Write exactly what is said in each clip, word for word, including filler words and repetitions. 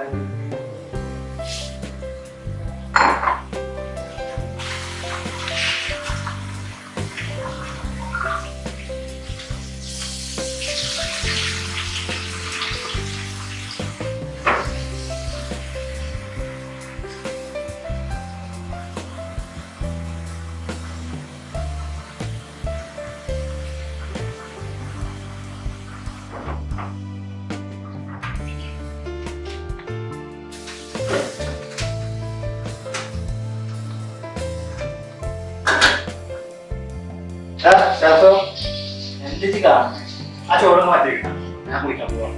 ആ ചോറൊന്ന് മാറ്റി വെക്കണം. ഞാൻ കുളിക്കാൻ പോവാം.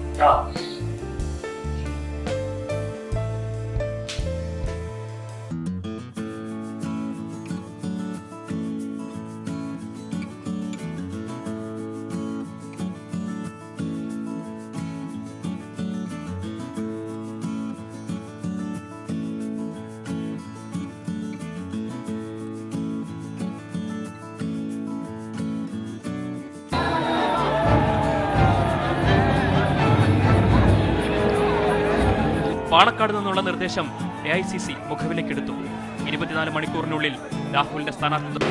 പാണക്കാട് നിന്നുള്ള നിർദ്ദേശം എ ഐ സി സി മുഖവിലേക്കെടുത്തു. ഇരുപത്തിനാല് മണിക്കൂറിനുള്ളിൽ രാഹുലിന്റെ സ്ഥാനാർത്ഥി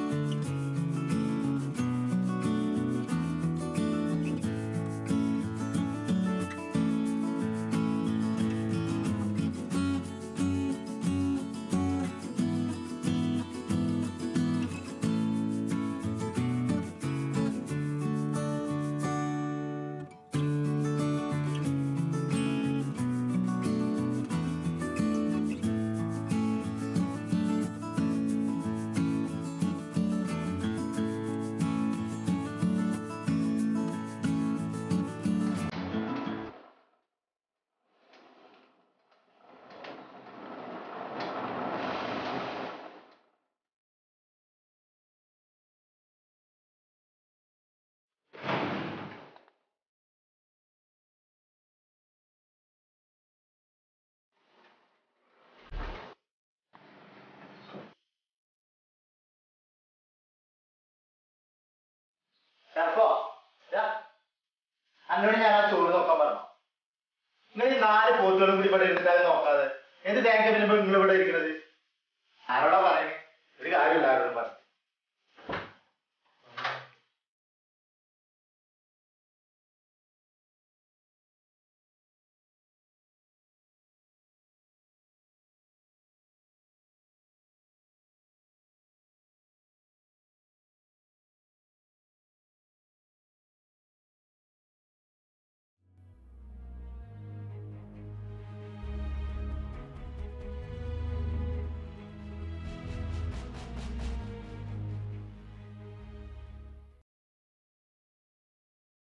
അന്നോട് ഞാൻ ആ ചോറ് നോക്കാൻ പറഞ്ഞു. നിങ്ങൾ ഈ നാല് പോത്തുകളും കൂടി ഇവിടെ ഇരുന്നിട്ടാലും നോക്കാതെ എന്ത് തേങ്ങ പിന്നെ നിങ്ങൾ ഇവിടെ ഇരിക്കുന്നത്? ആരോടാ